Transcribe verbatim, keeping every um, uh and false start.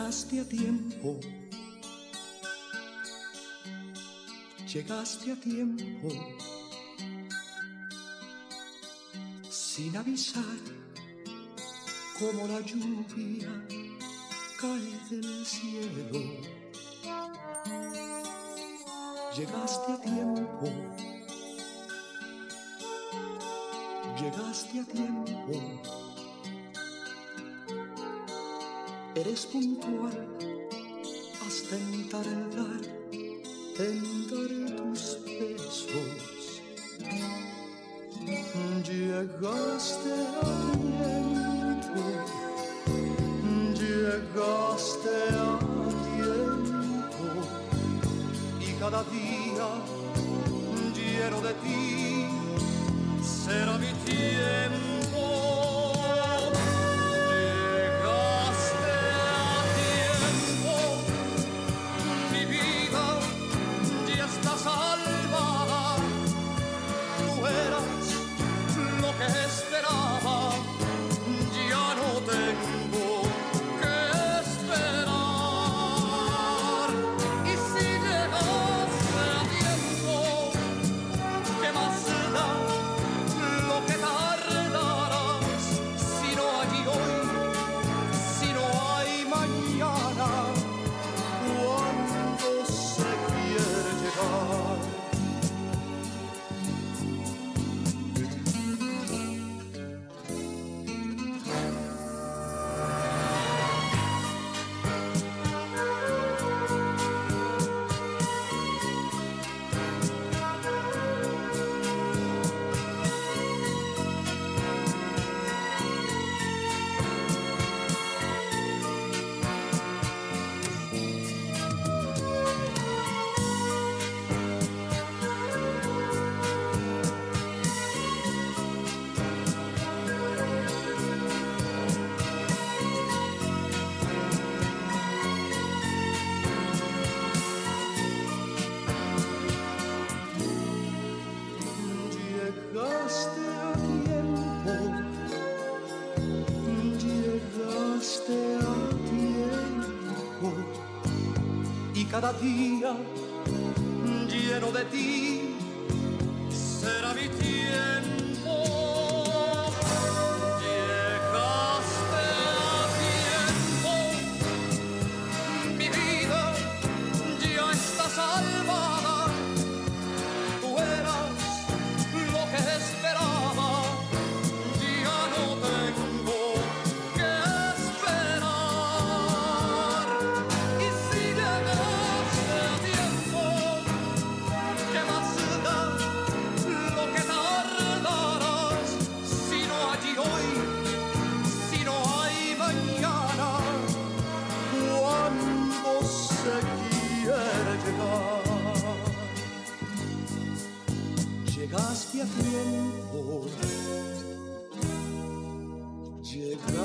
Llegaste a tiempo, llegaste a tiempo, sin avisar, como la lluvia cae del cielo. Llegaste a tiempo, llegaste a tiempo. Eres puntual hasta entardar, tendar tus besos. Llegaste a tiempo, llegaste a tiempo. Y cada día lleno de ti será mi tiempo. Salvada, tú eras lo que esperaba, ya no tengo que esperar. Y si llegaste a tiempo, ¿qué más da lo que tardarás? Si no hay hoy, si no hay mañana, ¿cuándo se quiere llegar? Llegaste a tiempo, llegaste a tiempo. Y cada día lleno de ti será mi tiempo. Llegaste a tiempo, mi vida ya está salvada. Tú eras lo que esperaba, ya no tengo que esperar. Y si llegaste a tiempo, ¿qué más da lo que tardarás? Si no hay hoy, si no hay mañana, ¿cuándo se quiere llegar? Llegaste a tiempo, llegaste